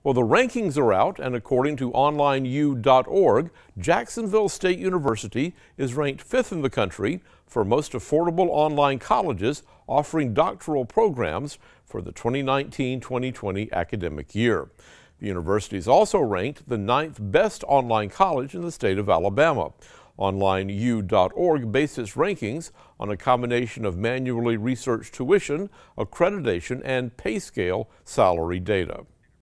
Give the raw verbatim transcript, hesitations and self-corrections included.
Well, the rankings are out, and according to online u dot org, Jacksonville State University is ranked fifth in the country for most affordable online colleges offering doctoral programs for the twenty nineteen twenty twenty academic year. The university is also ranked the ninth best online college in the state of Alabama. online u dot org based its rankings on a combination of manually researched tuition, accreditation, and pay scale salary data.